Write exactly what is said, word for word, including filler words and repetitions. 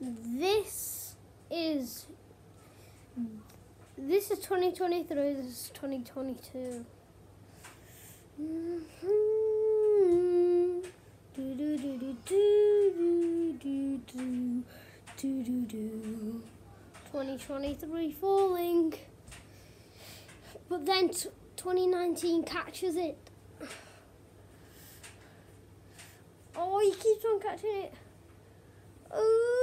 This is this is twenty twenty-three. This is twenty twenty-two. Mm-hmm. Do do do do do do do do do do. twenty twenty-three falling, but then t- twenty nineteen catches it. Oh, he keeps on catching it. Oh.